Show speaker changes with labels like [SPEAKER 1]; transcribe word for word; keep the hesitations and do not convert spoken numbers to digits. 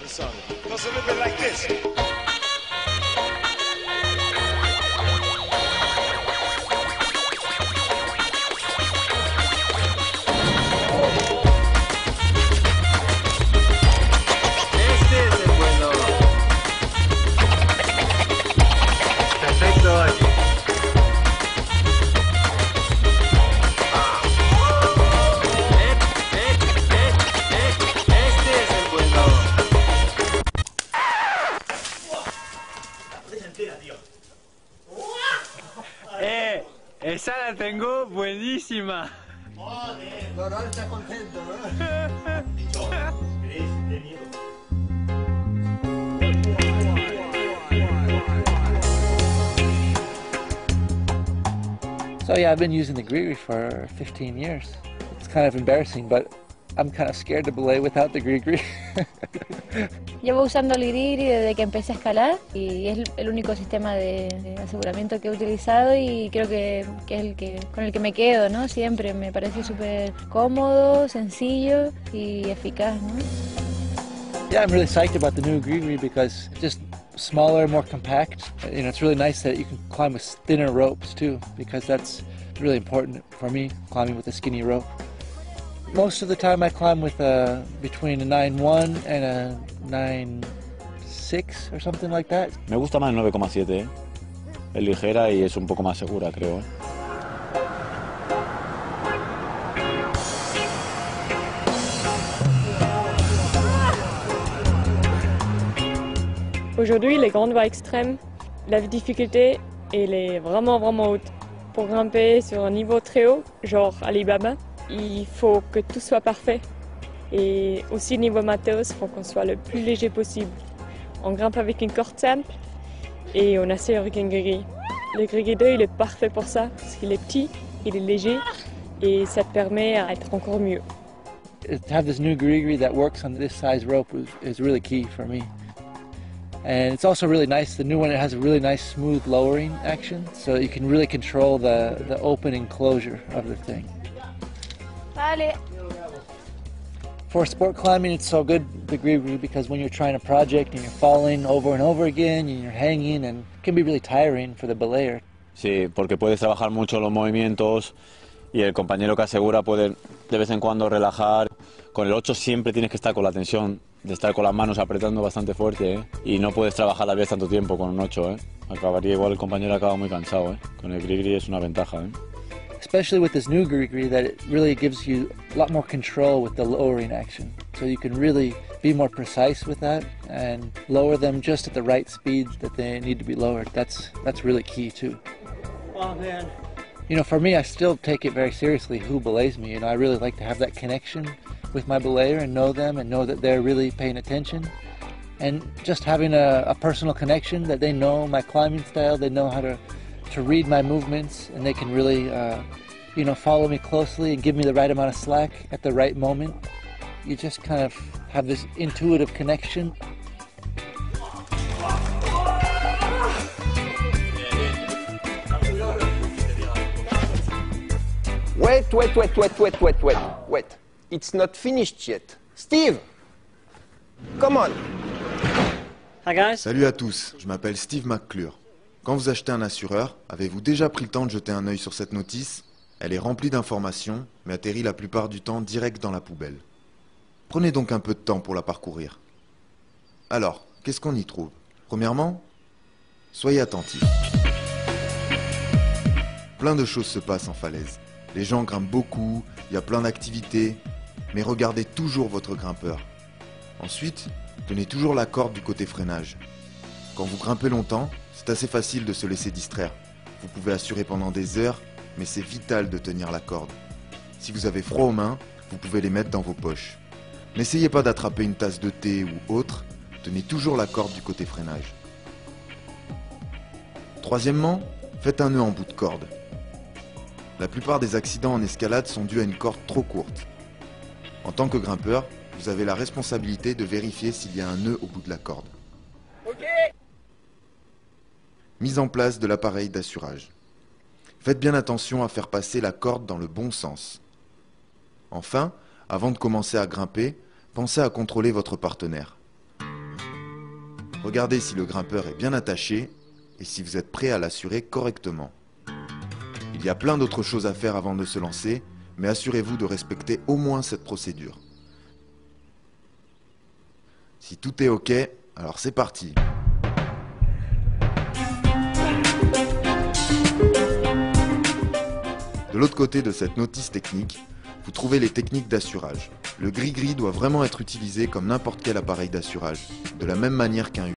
[SPEAKER 1] sun. Goes a little bit like this.
[SPEAKER 2] Eh, esa la tengo buenísima.
[SPEAKER 3] Joder, Doral está contento, ¿eh?
[SPEAKER 4] So yeah, I've been using the Grigri for fifteen years. It's kind of embarrassing, but I'm kind of scared to belay without the Grigri.
[SPEAKER 5] Llevo usando el Grigri desde que empecé a escalar y es el único sistema de, de aseguramiento que he utilizado y creo que, que es el que con el que me quedo, ¿no? Siempre me parece súper cómodo, sencillo y eficaz, ¿no?
[SPEAKER 4] Yeah, I'm really psyched about the new Grigri because it's just smaller, more compact. You know, it's really nice that you can climb with thinner ropes too, because that's really important for me, climbing with a skinny rope. Most of the time I climb with a, between a nine one and a nine six or something like that.
[SPEAKER 6] Me gusta más el nueve coma siete, ¿eh? Es ligera y es un poco más segura, creo, ¿eh?
[SPEAKER 7] Aujourd'hui, les grandes voies extrêmes, la difficulté elle est vraiment vraiment haute. Pour grimper sur un niveau très haut, genre Alibaba, il faut que tout soit parfait. Et aussi niveau matos, il faut qu'on soit le plus léger possible. On grimpe avec une corde simple et on essaie avec un Grigri. Le Grigri deux, il est parfait pour ça, parce qu'il est petit, il est léger et ça te permet d'être encore mieux.
[SPEAKER 4] To have this new Grigri that works on this size rope is, is really key for me. And it's also really nice, the new one, it has a really nice smooth lowering action, so you can really control the, the open and closure of the thing.
[SPEAKER 5] Vale.
[SPEAKER 4] For sport climbing, it's so good, the Grigri, because when you're trying a project and you're falling over and over again and you're hanging, and it can be really tiring for the belayer.
[SPEAKER 6] Sí, porque puedes trabajar mucho los movimientos y el compañero que asegura puede de vez en cuando relajar. Con el ocho siempre tienes que estar con la tensión de estar con las manos apretando bastante fuerte, ¿eh? Y no puedes trabajar a la vez tanto tiempo con un ocho, ¿eh? Acabaría igual, el compañero acaba muy cansado, ¿eh? Con el Grigri es una ventaja, ¿eh?
[SPEAKER 4] Especially with this new Grigri, that it really gives you a lot more control with the lowering action. So you can really be more precise with that and lower them just at the right speed that they need to be lowered. That's, that's really key too.
[SPEAKER 3] Oh man.
[SPEAKER 4] You know, for me, I still take it very seriously who belays me. You know, I really like to have that connection with my belayer and know them and know that they're really paying attention. And just having a, a personal connection, that they know my climbing style, they know how to, to read my movements, and they can really, uh, you know, follow me closely and give me the right amount of slack at the right moment. You just kind of have this intuitive connection.
[SPEAKER 8] Wait, wait, wait, wait, wait, wait, wait, wait. It's not finished yet. Steve! Come on!
[SPEAKER 7] Hi guys.
[SPEAKER 9] Salut à tous, je m'appelle Steve McClure. Quand vous achetez un assureur, avez-vous déjà pris le temps de jeter un œil sur cette notice? Elle est remplie d'informations, mais atterrit la plupart du temps direct dans la poubelle. Prenez donc un peu de temps pour la parcourir. Alors, qu'est-ce qu'on y trouve? Premièrement, soyez attentifs. Plein de choses se passent en falaise. Les gens grimpent beaucoup, il y a plein d'activités, mais regardez toujours votre grimpeur. Ensuite, tenez toujours la corde du côté freinage. Quand vous grimpez longtemps, c'est assez facile de se laisser distraire. Vous pouvez assurer pendant des heures, mais c'est vital de tenir la corde. Si vous avez froid aux mains, vous pouvez les mettre dans vos poches. N'essayez pas d'attraper une tasse de thé ou autre, tenez toujours la corde du côté freinage. Troisièmement, faites un nœud en bout de corde. La plupart des accidents en escalade sont dus à une corde trop courte. En tant que grimpeur, vous avez la responsabilité de vérifier s'il y a un nœud au bout de la corde.
[SPEAKER 8] Ok.
[SPEAKER 9] Mise en place de l'appareil d'assurage. Faites bien attention à faire passer la corde dans le bon sens. Enfin, avant de commencer à grimper, pensez à contrôler votre partenaire. Regardez si le grimpeur est bien attaché et si vous êtes prêt à l'assurer correctement. Il y a plein d'autres choses à faire avant de se lancer, mais assurez-vous de respecter au moins cette procédure. Si tout est OK, alors c'est parti. De l'autre côté de cette notice technique, vous trouvez les techniques d'assurage. Le gris-gris doit vraiment être utilisé comme n'importe quel appareil d'assurage, de la même manière qu'un